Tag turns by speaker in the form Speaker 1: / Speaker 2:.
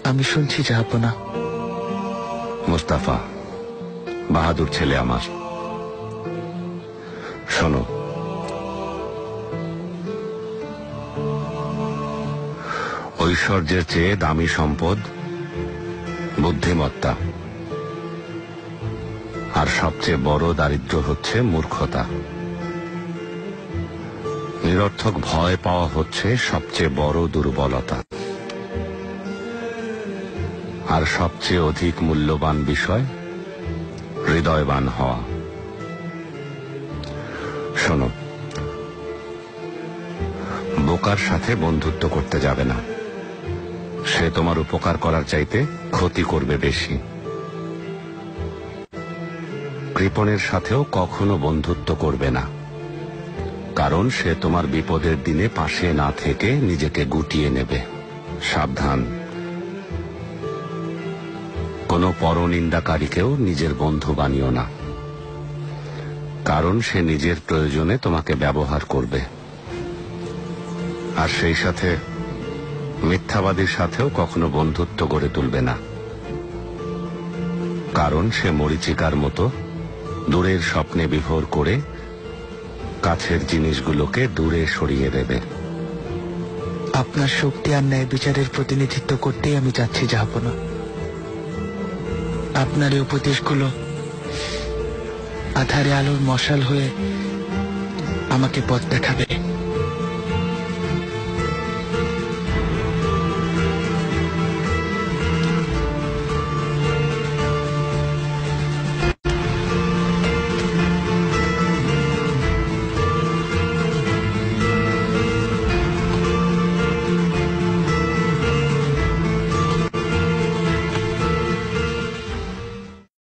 Speaker 1: আমি শুনছি জাহাপনা।
Speaker 2: মুস্তাফা বাহাদুর ছেলে আমার, শোনো, ঐশ্বর্যের চেয়ে দামি সম্পদ বুদ্ধিমত্তা, আর সবচেয়ে বড় দারিদ্র্য হচ্ছে মূর্খতা। নিরর্থক ভয় পাওয়া হচ্ছে সবচেয়ে বড় দুর্বলতা, আর সবচেয়ে অধিক মূল্যবান বিষয় হৃদয়বান হওয়া। শোনো, বোকার সাথে বন্ধুত্ব করতে যাবে না, সে তোমার উপকার করার চাইতে ক্ষতি করবে বেশি। কৃপণের সাথেও কখনো বন্ধুত্ব করবে না, কারণ সে তোমার বিপদের দিনে পাশে না থেকে নিজেকে গুটিয়ে নেবে। সাবধান, কোনো পরনিন্দাকারীকেও নিজের বন্ধু বানিও না, কারণ সে নিজের প্রয়োজনে তোমাকে ব্যবহার করবে। আর সেই সাথে মিথ্যাবাদীর সাথেও কখনো বন্ধুত্ব গড়ে তুলবে না, কারণ সে মরীচিকার মতো দূরের স্বপ্নে বিভোর করে কাছের জিনিসগুলোকে দূরে সরিয়ে দেবে।
Speaker 1: আপনার শক্তি আর ন্যায় বিচারের প্রতিনিধিত্ব করতেই আমি যাচ্ছি জাহাপনা। আপনার এই উপদেশগুলো আধারে আলোর মশাল হয়ে আমাকে পথ দেখাবে।